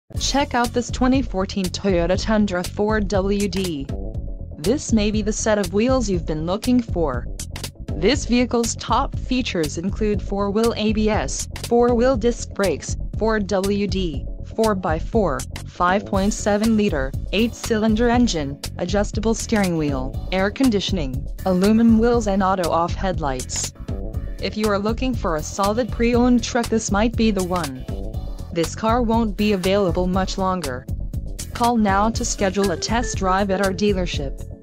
Check out this 2014 Toyota Tundra 4WD. This may be the set of wheels you've been looking for. This vehicle's top features include 4-wheel ABS, 4-wheel disc brakes, 4WD, 4x4, 5.7-liter, 8-cylinder engine, adjustable steering wheel, air conditioning, aluminum wheels and auto-off headlights. If you are looking for a solid pre-owned truck, this might be the one. This car won't be available much longer. Call now to schedule a test drive at our dealership.